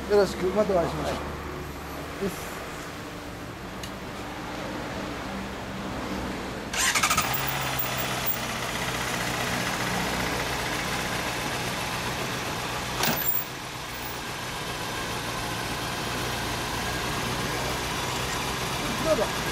よろしく、またお会いしましょう。です。どうぞ。